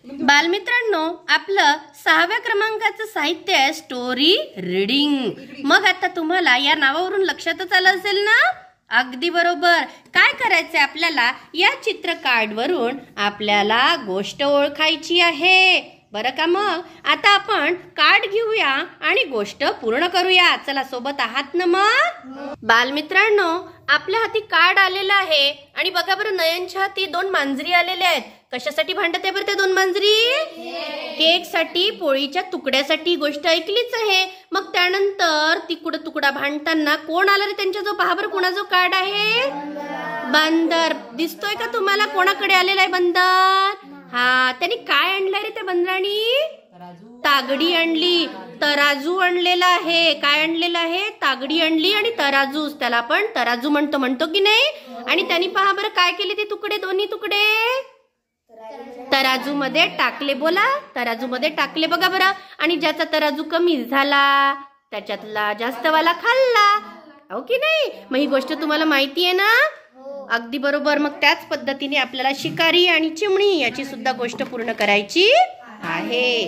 बालमित्रांनो, आपलं 6व्या क्रमांकाचं साहित्य आहे स्टोरी रीडिंग। मग आता तुम्हाला या नावावरून लक्षातच आलं असेल ना? अगदी बरोबर। काय करायचंय आपल्याला? या चित्र कार्ड वरून आपल्याला गोष्ट ओळखायची आहे, बरं का? मग आता आपण कार्ड घेऊया आणि गोष्ट पूर्ण करूया। चला, सोबत आहात ना मग? बालमित्रांनो, आपल्या हाती कार्ड आलेलं आहे आणि बघा बरं, नयनच्या हाती 2 मांजरी आलेल्या आहेत। कशासाठी भांडत आहे बरं त्या 2 मांजरी? केक साठी, पोळीच्या तुकड्यासाठी। गोष्ट ऐकलीच आहे। मग त्यानंतर तुकडा भांडताना कोण आलं रे त्यांच्या जो? पहा बरं, कोणाचा कार्ड आहे? बंदर। दिसतोय का तुम्हाला कोणाकडे आलेला आहे बंदर? हा, त्यांनी काय आणलंय रे त्या बंदरानी? तागडी आणली, तराजू आणलेला आहे। काय आणलेलं आहे? तागडी आणली आणि तराजू, त्याला आपण तराजू म्हणतो की नाही? आणि त्यांनी पहा बरं काय केले ते तुकडे, दोन्ही तुकडे तराजू मध्ये टाकले। बोला, तराजू मध्ये टाकले बघा बरं। आणि ज्याचा तराजू कमी झाला त्याच्यातला जास्तवाला खाल्ला, हो की नाही? मग ही गोष्ट तुम्हाला माहिती आहे ना? अगदी बरोबर। मग त्याच पद्धतीने आपल्याला शिकारी आणि चिमणी याची सुद्धा गोष्ट पूर्ण करायची आहे।